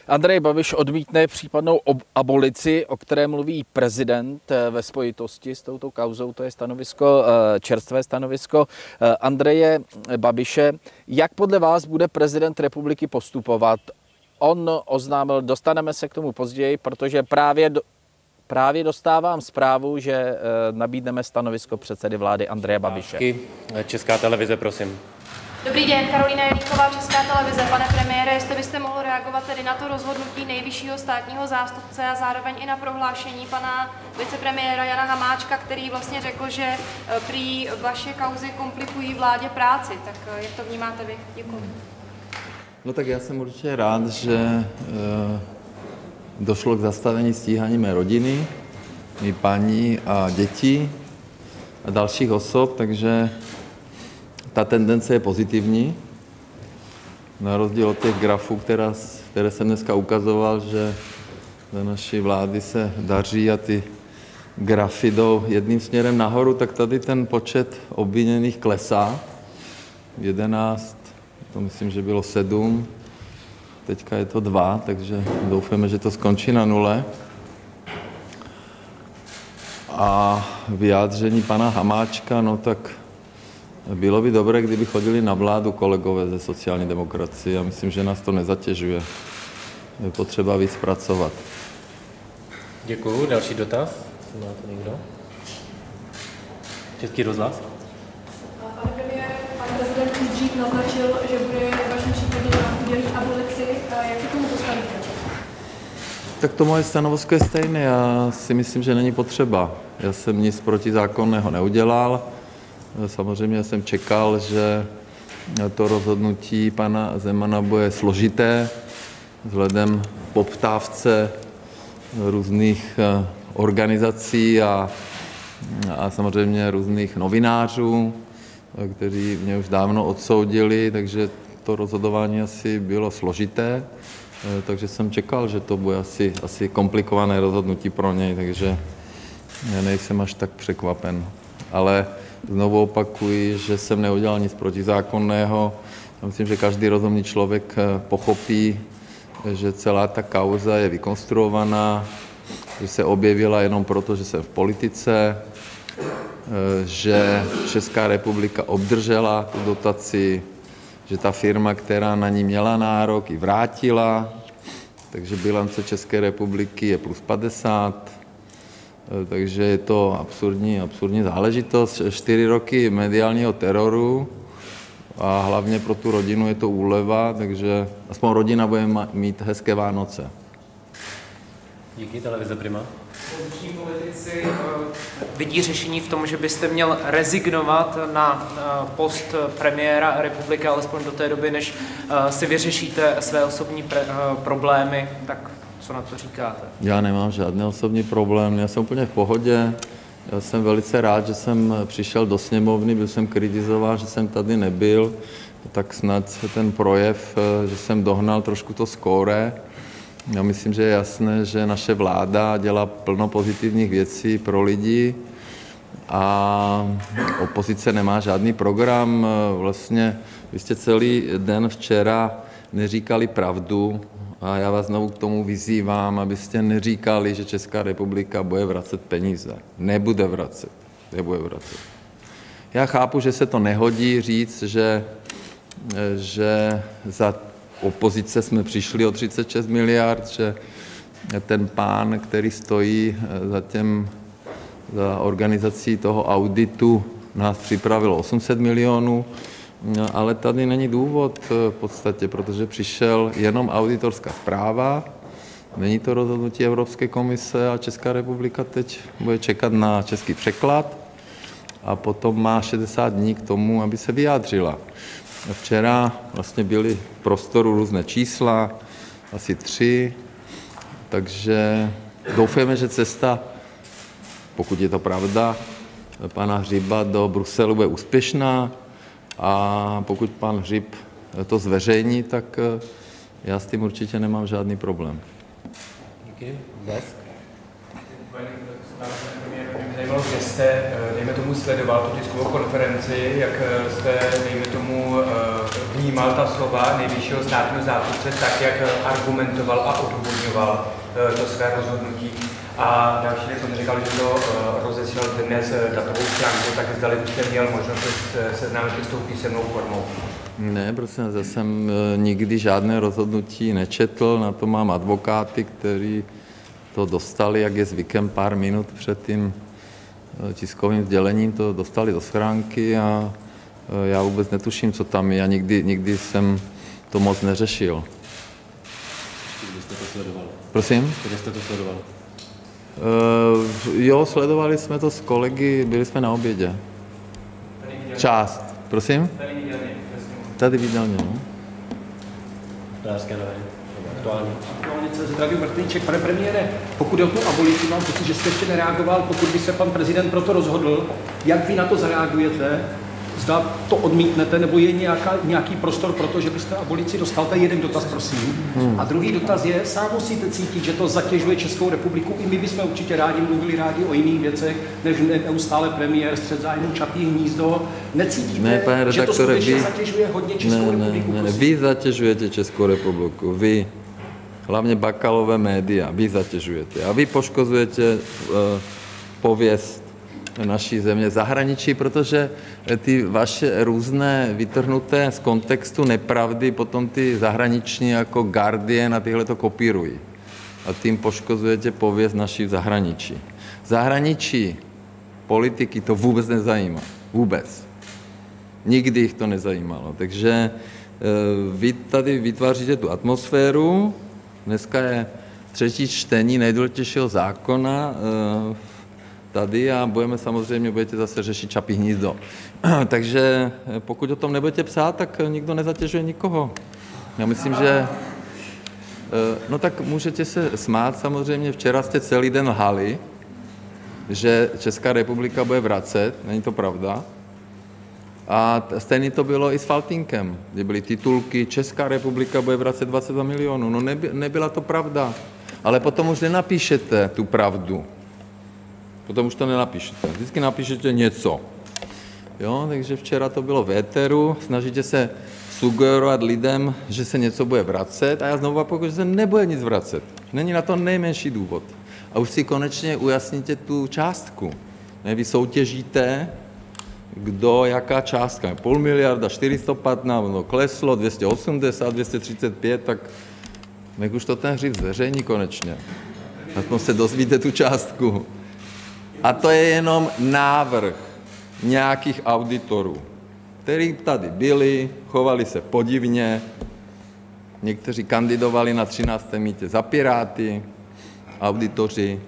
Andrej Babiš odmítne případnou abolici, o které mluví prezident ve spojitosti s touto kauzou, to je stanovisko, čerstvé stanovisko Andreje Babiše. Jak podle vás bude prezident republiky postupovat? On oznámil, dostaneme se k tomu později, protože právě dostávám zprávu, že nabídneme stanovisko předsedy vlády Andreje Babiše. Česká televize, prosím. Dobrý den, Karolína Jelíková, Česká televize. Pane premiére, jestli byste mohl reagovat tedy na to rozhodnutí nejvyššího státního zástupce a zároveň i na prohlášení pana vicepremiéra Jana Hamáčka, který vlastně řekl, že prý vaše kauzy komplikují vládě práci. Tak jak to vnímáte vy? Děkuji. No tak já jsem určitě rád, že došlo k zastavení stíhání mé rodiny, mý paní a dětí a dalších osob, takže ta tendence je pozitivní. Na rozdíl od těch grafů, které jsem dneska ukazoval, že za naší vlády se daří a ty grafy jdou jedným směrem nahoru, tak tady ten počet obviněných klesá. 11, to myslím, že bylo 7, teďka je to 2, takže doufáme, že to skončí na 0. A vyjádření pana Hamáčka, no tak bylo by dobré, kdyby chodili na vládu kolegové ze sociální demokracie. Já myslím, že nás to nezatěžuje. Je potřeba víc pracovat. Děkuju. Další dotaz? Má to někdo? Český rozhlas? Pane premiére, pan prezident už dřív naznačil, že bude v vašem případě na udělit abolici. Jak se tomu postavíte? Tak to moje stanovisko je stejné. Já si myslím, že není potřeba. Já jsem nic protizákonného neudělal. Samozřejmě jsem čekal, že to rozhodnutí pana Zemana bude složité vzhledem k poptávce různých organizací a samozřejmě různých novinářů, kteří mě už dávno odsoudili, takže to rozhodování asi bylo složité, takže jsem čekal, že to bude asi komplikované rozhodnutí pro něj, takže já nejsem až tak překvapen. Ale znovu opakuji, že jsem neudělal nic protizákonného. Já myslím, že každý rozumný člověk pochopí, že celá ta kauza je vykonstruovaná, že se objevila jenom proto, že jsem v politice, že Česká republika obdržela tu dotaci, že ta firma, která na ní měla nárok, ji vrátila, takže bilance České republiky je plus 50, takže je to absurdní záležitost. 4 roky mediálního teroru a hlavně pro tu rodinu je to úleva, takže aspoň rodina bude mít hezké Vánoce. Díky, televize Prima. Opoziční politici vidí řešení v tom, že byste měl rezignovat na post premiéra republiky, alespoň do té doby, než si vyřešíte své osobní problémy, tak co na to říkáte? Já nemám žádný osobní problém, já jsem úplně v pohodě. Já jsem velice rád, že jsem přišel do sněmovny, byl jsem kritizován, že jsem tady nebyl, tak snad ten projev, že jsem dohnal trošku to skóre. Já myslím, že je jasné, že naše vláda dělá plno pozitivních věcí pro lidi a opozice nemá žádný program. Vlastně vy jste celý den včera neříkali pravdu a já vás znovu k tomu vyzývám, abyste neříkali, že Česká republika bude vracet peníze. Nebude vracet. Já chápu, že se to nehodí říct, že za opozice jsme přišli o 36 miliard, že ten pán, který stojí za organizací toho auditu, nás připravil 800 milionů, ale tady není důvod v podstatě, protože přišel jenom auditorská zpráva, není to rozhodnutí Evropské komise a Česká republika teď bude čekat na český překlad a potom má 60 dní k tomu, aby se vyjádřila. Včera vlastně byly v prostoru různé čísla, asi 3, takže doufáme, že cesta, pokud je to pravda, pana Hřiba do Bruselu bude úspěšná a pokud pan Hřib to zveřejní, tak já s tím určitě nemám žádný problém. Díky. zajímalo, kde jste, dejme tomu, sledoval tu tiskovou konferenci, jak jste, dejme tomu, vnímal ta slova nejvyššího státního zástupce tak, jak argumentoval a odůvodňoval to své rozhodnutí. A další věc, on říkal, že to rozesílal dnes datovou stránku, tak zdali byste měl možnost se seznámit s tou písemnou formou. Ne, prosím, já jsem nikdy žádné rozhodnutí nečetl, na to mám advokáty, kteří to dostali, jak je zvykem, pár minut před tím tiskovým sdělením, to dostali do schránky a já vůbec netuším, co tam je. Já nikdy jsem to moc neřešil. Kde jste to sledoval? Prosím? Kde jste to sledoval? Jo, sledovali jsme to s kolegy, byli jsme na obědě. Část. Prosím? Tady vidělně, no. Hospodářské noviny. Aktuální. Zdravý Martiníček. Pane premiére, pokud je o tu abolici, mám pocit, že jste ještě nereagoval, pokud by se pan prezident proto rozhodl, jak vy na to zareagujete? Zda to odmítnete, nebo je nějaký prostor pro to, že byste abolici dostal? To je jeden dotaz, prosím. A druhý dotaz je, sám musíte cítit, že to zatěžuje Českou republiku. I my bychom určitě mluvili rádi o jiných věcech, než neustále premiér, střet zájmu, Čapí hnízdo. Necítíte, ne, pane redaktore, že to skutečně zatěžuje hodně Českou republiku? Ne, vy zatěžujete Českou republiku. Vy, hlavně Bakalové média, vy zatěžujete. A vy poškozujete pověst naší země zahraničí, protože ty vaše různé vytrhnuté z kontextu nepravdy potom ty zahraniční jako Guardian a tyhle to kopírují. A tím poškozujete pověst naší zahraničí. Zahraničí politiky to vůbec nezajímá. Vůbec. Nikdy jich to nezajímalo. Takže vy tady vytváříte tu atmosféru. Dneska je třetí čtení nejdůležitějšího zákona tady a budete zase řešit Čapí hnízdo. Takže pokud o tom nebudete psát, tak nikdo nezatěžuje nikoho. Já myslím, že no tak můžete se smát samozřejmě. Včera jste celý den lhali, že Česká republika bude vracet, není to pravda. A stejně to bylo i s Faltýnkem, kde byly titulky Česká republika bude vracet 22 milionů. No nebyla to pravda, ale potom už nenapíšete tu pravdu. Potom už to nenapíšete. Vždycky napíšete něco. Jo, takže včera to bylo v éteru, snažíte se sugerovat lidem, že se něco bude vracet a já znovu opakuju, že se nebude nic vracet. Není na to nejmenší důvod. A už si konečně ujasníte tu částku. Ne, vy soutěžíte, kdo, jaká částka. 500 miliardy, 415, no kleslo, 280, 235, tak nech už to ten hřiv zveřejní konečně. Aspoň se dozvíte tu částku. A to je jenom návrh nějakých auditorů, kteří tady byli, chovali se podivně, někteří kandidovali na 13. mítě za Piráty, auditoři.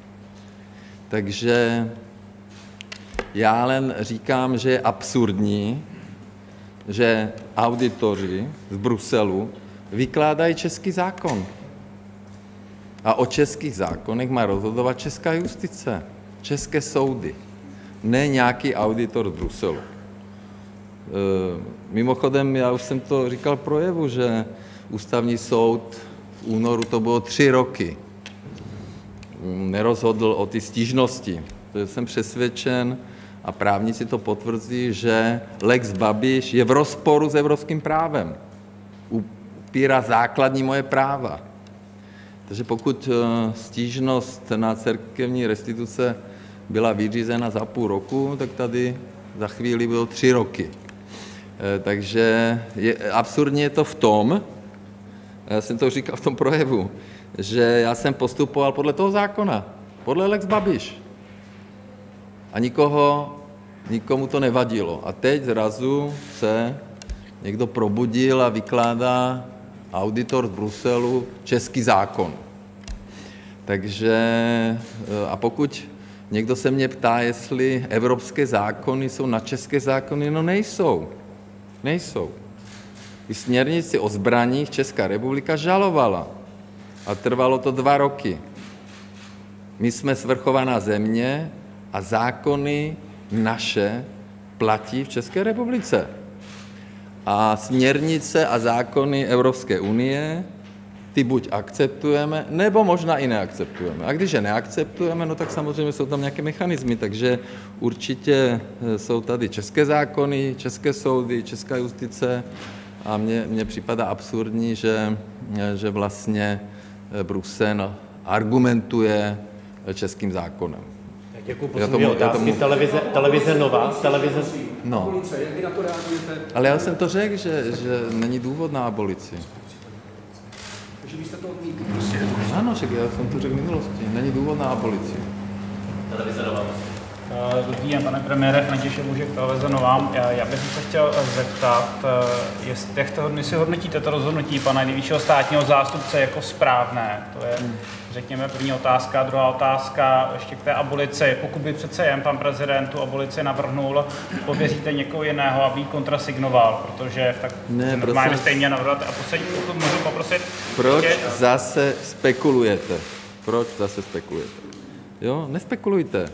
Takže já jen říkám, že je absurdní, že auditoři z Bruselu vykládají český zákon. A o českých zákonech má rozhodovat česká justice, české soudy, ne nějaký auditor z Bruselu. Mimochodem, já už jsem to říkal v projevu, že ústavní soud v únoru to bylo 3 roky. Nerozhodl o ty stížnosti. Takže jsem přesvědčen, a právníci to potvrdí, že lex Babiš je v rozporu s evropským právem. Upírá základní moje práva. Takže pokud stížnost na církevní restituce byla vyřízena za půl roku, tak tady za chvíli bylo 3 roky. Takže absurdně je to v tom, já jsem to říkal v tom projevu, že já jsem postupoval podle toho zákona, podle lex Babiš. A nikomu to nevadilo. A teď zrazu se někdo probudil a vykládá auditor z Bruselu český zákon. Takže, a pokud někdo se mě ptá, jestli evropské zákony jsou na české zákony, no nejsou. Nejsou. I směrnici o zbraních Česká republika žalovala. A trvalo to 2 roky. My jsme svrchovaná země a zákony naše platí v České republice. A směrnice a zákony Evropské unie ty buď akceptujeme, nebo možná i neakceptujeme. A když je neakceptujeme, no tak samozřejmě jsou tam nějaké mechanismy, takže určitě jsou tady české zákony, české soudy, česká justice a mně připadá absurdní, že vlastně Brusel argumentuje českým zákonem. Děkuji, poslední otázky. Televize Nova, televize... No. Abolice, jak vy na to reagujete? Ale já jsem to řekl, že není důvod na abolici. Takže vy jste to odmítli. Ano, že já jsem to řekl v minulosti. Není důvod na abolici. Televize Nova. Dobrý den, pane premiére, František Mužek, televize Nová. Já bych se chtěl zeptat, jak si hodnotíte to rozhodnutí pana nejvyššího státního zástupce jako správné? To je, řekněme, první otázka. Druhá otázka ještě k té abolici. Pokud by přece jen pan prezident tu abolici navrhnul, pověříte někoho jiného, aby ji kontrasignoval, protože tak normálně byste měl navrhovat. A poslední, pokud můžu poprosit... Proč zase spekulujete? Jo, nespekulujte.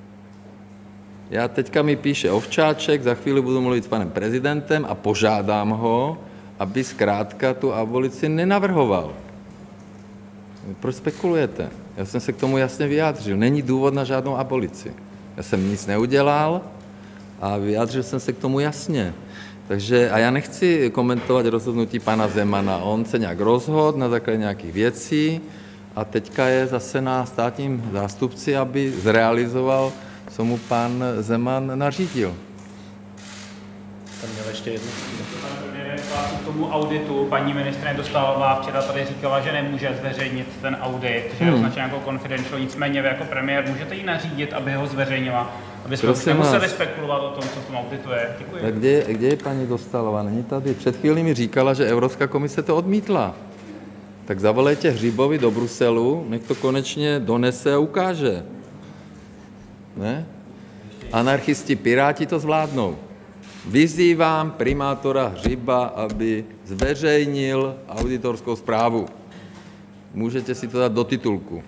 Já teďka mi píše Ovčáček, za chvíli budu mluvit s panem prezidentem a požádám ho, aby zkrátka tu abolici nenavrhoval. Proč spekulujete? Já jsem se k tomu jasně vyjádřil. Není důvod na žádnou abolici. Já jsem nic neudělal a vyjádřil jsem se k tomu jasně. Takže, a já nechci komentovat rozhodnutí pana Zemana. On se nějak rozhodl na základě nějakých věcí a teďka je zase na státním zástupci, aby zrealizoval, co mu pan Zeman nařídil. Tam měl ještě jednu. K tomu auditu paní ministryně Dostálová včera tady říkala, že nemůže zveřejnit ten audit, že je označen jako confidential, nicméně vy jako premiér můžete jí nařídit, aby ho zveřejnila, aby jsme nemuseli spekulovat o tom, co v tom auditu je. Děkuji. Tak kde je paní Dostálová? Není tady. Před chvílí mi říkala, že Evropská komise to odmítla. Tak zavolejte Hřibovi do Bruselu, nech to konečně donese a ukáže. Ne? Anarchisti, piráti to zvládnou. Vyzývám primátora Hřiba, aby zveřejnil auditorskou zprávu. Můžete si to dát do titulku.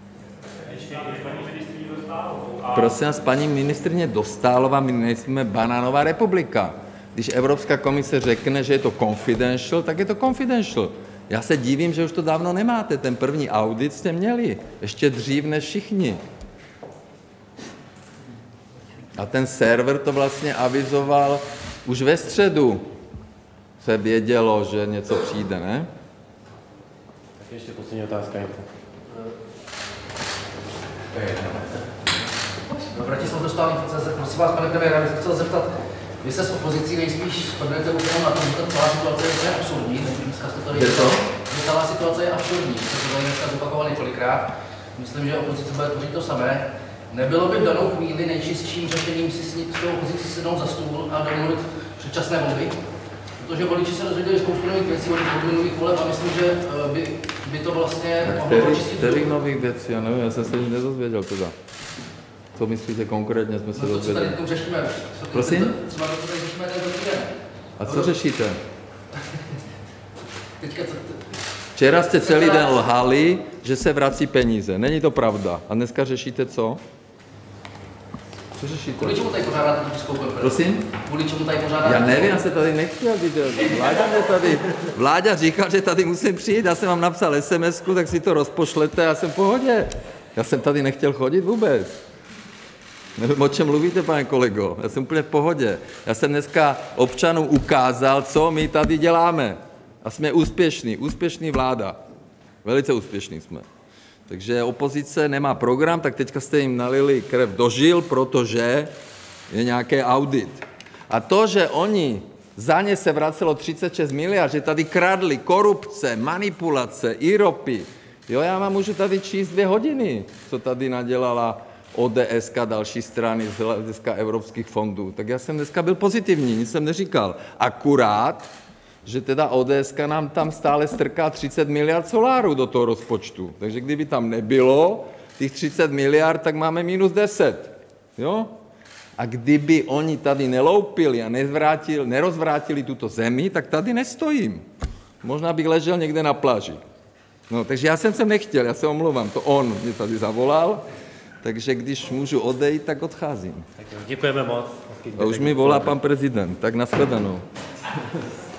Prosím vás, paní ministryně Dostálová, my nejsme banánová republika. Když Evropská komise řekne, že je to confidential, tak je to confidential. Já se divím, že už to dávno nemáte. Ten první audit jste měli. Ještě dřív než všichni. A ten server to vlastně avizoval už ve středu. Se vědělo, že něco přijde, ne? Tak ještě poslední otázka. Vratislav Dostálový, prosím vás, pane premiére, já bych se chtěl zeptat, vy se s opozicí nejspíš shodnete úplně na tom, že celá situace je absurdní, dneska jste to viděli, že celá situace je absurdní, jste to tady dneska zopakovali několikrát, myslím, že opozice bude tvořit to samé. Nebylo by v danou chvíli nejčistším řešením si s tou opozicí sednout za stůl a domluvit předčasné volby? Protože voliči se dozvěděli spoustu nových věcí od minulých voleb a myslím, že by to vlastně mohlo pročistit. Kterých nových věcí? Já nevím, já jsem se nic nedozvěděl teda. Co myslíte konkrétně, jsme se dozvěděli? Co tady řešíme? Prosím? Třeba to tady řešíme tento týden. A co řešíte? Teďka Včera jste celý den lhali, že se vrací peníze. Není to pravda. A dneska řešíte co? Co řešíte? Kvůli čemu tady pořádáte tu tiskovou konferenci? Prosím? Kvůli čemu tady pořádáte? Já nevím, já se tady nechtěl vidět. Vláďa říkal, že tady musím přijít. Já jsem vám napsal SMS-ku, tak si to rozpošlete a já jsem v pohodě. Já jsem tady nechtěl chodit vůbec. Nevím, o čem mluvíte, pane kolego. Já jsem úplně v pohodě. Já jsem dneska občanům ukázal, co my tady děláme. A jsme úspěšný vláda. Velice úspěšní jsme. Takže opozice nemá program, tak teďka jste jim nalili krev do žil, protože je nějaký audit. A to, že oni, za ně se vracelo 36 miliard, že tady kradli, korupce, manipulace, IROPy. Jo, já vám můžu tady číst 2 hodiny, co tady nadělala ODS a další strany z hlediska evropských fondů. Tak já jsem dneska byl pozitivní, nic jsem neříkal. Akurát, že teda ODS nám tam stále strká 30 miliard soláru do toho rozpočtu. Takže kdyby tam nebylo těch 30 miliard, tak máme minus 10. Jo? A kdyby oni tady neloupili a nerozvrátili tuto zemi, tak tady nestojím. Možná bych ležel někde na pláži. No, takže já jsem sem nechtěl, já se omlouvám, to on mě tady zavolal, takže když můžu odejít, tak odcházím. Tak děkujeme moc. A už mi volá pan prezident, tak nashledanou.